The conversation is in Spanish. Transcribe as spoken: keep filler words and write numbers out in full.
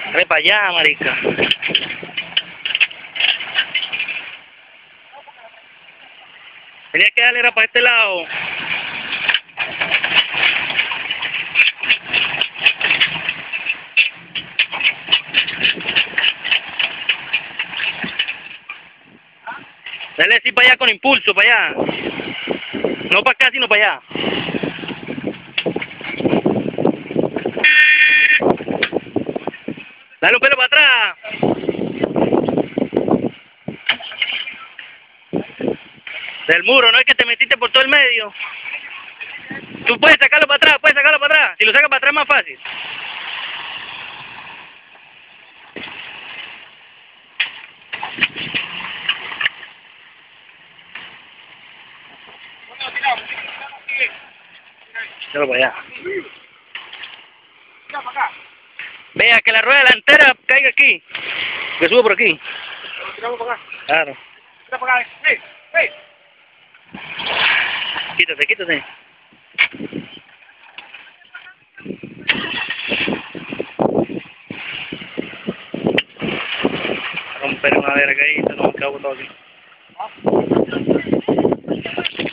Dale para allá, marica. Tenía que darle era para este lado. Dale así para allá con impulso, para allá. No para acá, sino para allá. Dale un pelo para atrás. Del muro, no es que te metiste por todo el medio. Tú puedes sacarlo para atrás, puedes sacarlo para atrás. Si lo sacas para atrás es más fácil. Déjalo para allá. Vea que la rueda delantera caiga aquí. Que subo por aquí. Claro. Quítate, quítate. Romper una verga ahí, se nos acabó todo aquí.